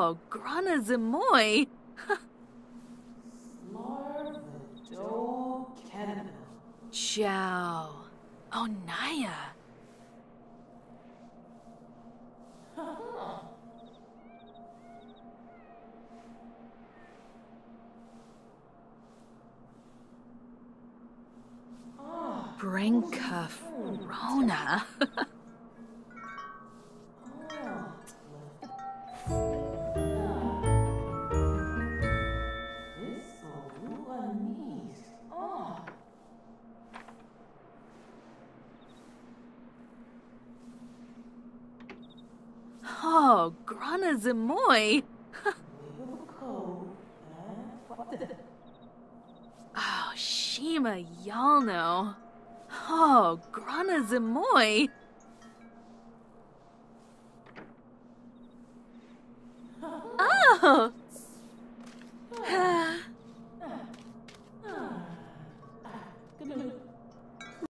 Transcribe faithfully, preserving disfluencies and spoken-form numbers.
Oh, grana zemoy. Slarvado Kennel. Ciao. Oh, Naya. Brinka Frona. Oh, grana zemoy. Oh, Shima Yalno. Oh, grana zemoy. Oh.